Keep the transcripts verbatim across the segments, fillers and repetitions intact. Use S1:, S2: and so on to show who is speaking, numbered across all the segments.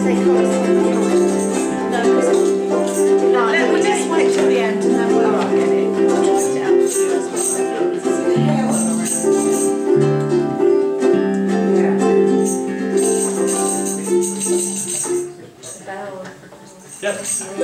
S1: they can't stand behind. No, because no, let me just wait till the end and then we'll get it. I'll write it out for you as well.
S2: Yep.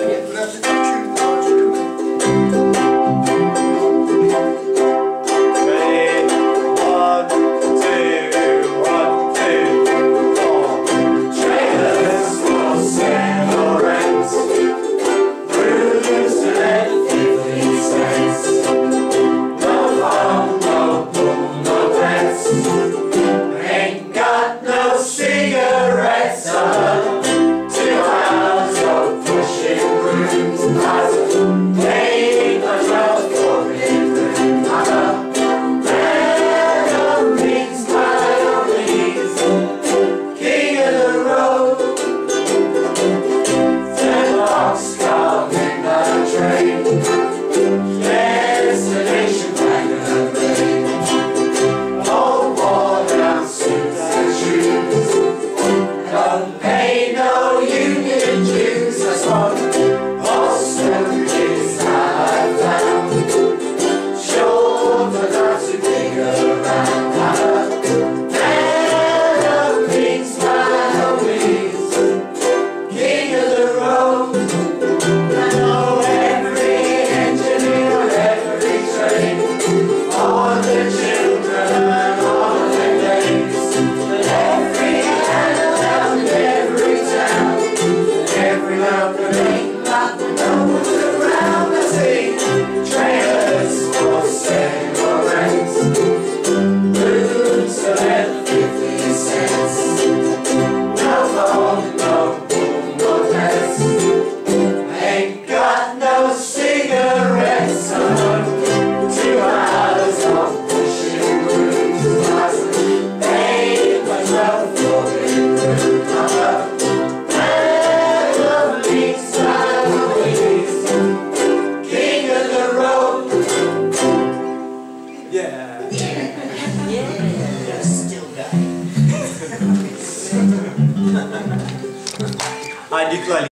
S3: Yeah.
S1: Yeah. Still going.
S3: I declare.